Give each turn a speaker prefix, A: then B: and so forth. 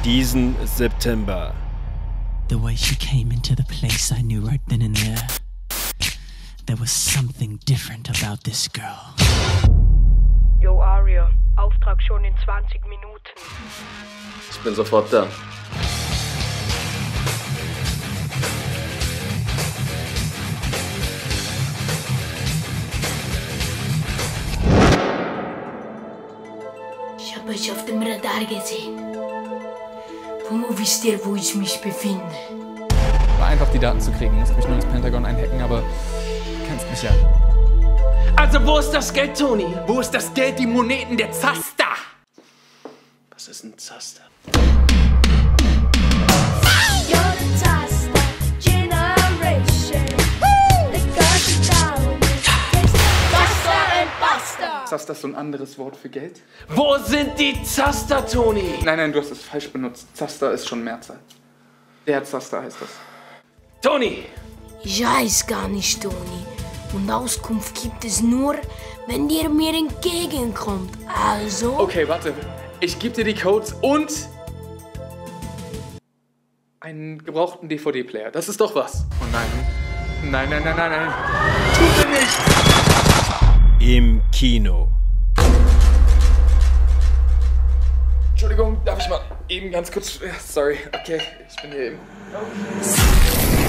A: diesen September.
B: The way she came into the place, I knew right then and there. There was something different about this girl.
C: Yo, Aria, Auftrag schon in 20 Minuten.
D: Ich bin sofort da.
E: Ich habe euch auf dem Radar gesehen. Wo wisst ihr, wo ich mich befinde?
F: War einfach die Daten zu kriegen, musste mich nur ins Pentagon einhacken, aber du kennst mich ja.
G: Also wo ist das Geld, Tony? Wo ist das Geld, die Moneten der Zaster?
D: Was ist ein Zaster?
F: Zaster ist so ein anderes Wort für Geld?
G: Wo sind die Zaster, Tony?
F: Nein, du hast es falsch benutzt. Zaster ist schon Mehrzahl. Der Zaster heißt das.
G: Tony!
E: Ich heiß gar nicht Toni. Und Auskunft gibt es nur, wenn ihr mir entgegenkommt. Also...
F: Okay, warte. Ich gebe dir die Codes und... einen gebrauchten DVD-Player. Das ist doch was. Oh nein. Nein, nein, nein, nein, nein. Tut mir nicht!
A: Im Kino.
F: Entschuldigung, darf ich mal eben ganz kurz... Sorry, okay, ich bin hier eben...